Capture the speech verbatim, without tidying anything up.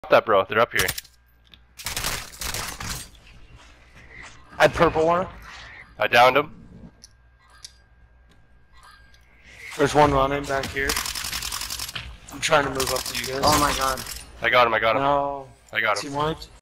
that, bro. They're up here. I had purple one. I downed him. There's one running back here. I'm trying to move up to you guys. Oh my god. I got him. I got him. No. I got him. Team wiped.